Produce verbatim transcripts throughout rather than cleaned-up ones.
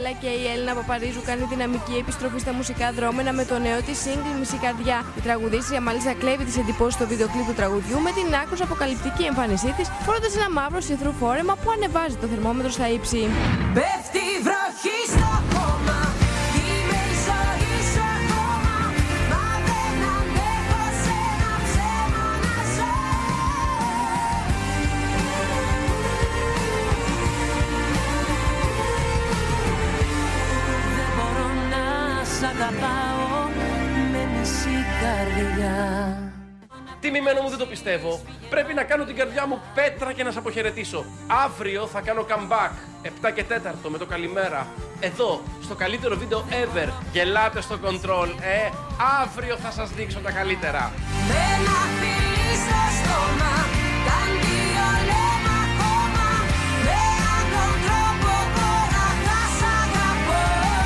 αλλά και η Έλληνα Παπαρίζου κάνει δυναμική επιστροφή στα μουσικά δρόμενα με το νέο της σύγκλι Μισή Καρδιά. Η τραγουδίστρια μάλιστα κλέβει τις εντυπώσεις στο βίντεο κλιπ του τραγουδιού με την άκρως αποκαλυπτική εμφάνισή της, φορώντας ένα μαύρο σιθρού φόρεμα που ανεβάζει το θερμόμετρο στα ύψη. Πέφτει η βροχή στο χώμα, είμαι η ζωή σου ακόμα, μα δεν αντέχω σε ένα ψέμα να ζω. Δεν μπορώ να σ' αγαπάω με μισή καρδιά. Τιμημένο μου, δεν το πιστεύω. Πρέπει να κάνω την καρδιά μου πέτρα και να σε αποχαιρετήσω. Αύριο θα κάνω comeback. επτά και τέταρτο με το καλημέρα. Εδώ, στο καλύτερο βίντεο ever. Γελάτε στο control, ε. Αύριο θα σας δείξω τα καλύτερα. Με ένα φιλί στο στόμα, κάνει δύο λέμα ακόμα, με άλλον τρόπο τώρα θα σ' αγαπώ.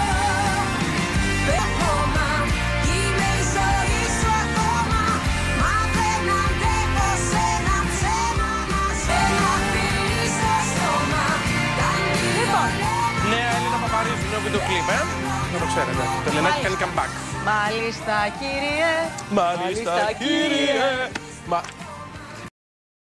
Ακόμα, είμαι η ζωή σου ακόμα, μα δεν αντέχω σε ένα ψέμα να ζω. Ένα φιλί στο στόμα, κάνει δύο λέμα. Νέα Έλληνα Παπαρίζου, νέο βίντεο κλιπ, ε. Δεν το ξέρετε. Το Ελενάκι κάνει comeback. Μάλιστα, κύριε. Μάλιστα, κύριε. Μα